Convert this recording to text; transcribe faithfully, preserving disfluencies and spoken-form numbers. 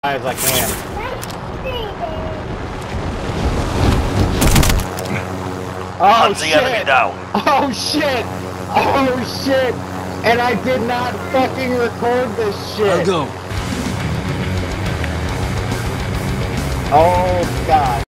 as I can. Oh Hunt the shit! enemy down. Oh shit! Oh shit! And I did not fucking record this shit. I'll go. Oh god.